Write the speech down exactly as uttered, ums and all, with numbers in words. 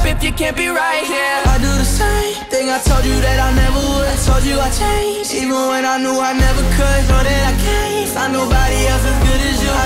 if you can't be right, yeah. I do the same thing I told you that I never would. I told you I changed, even when I knew I never could. Know that I can't find nobody else as good as you. I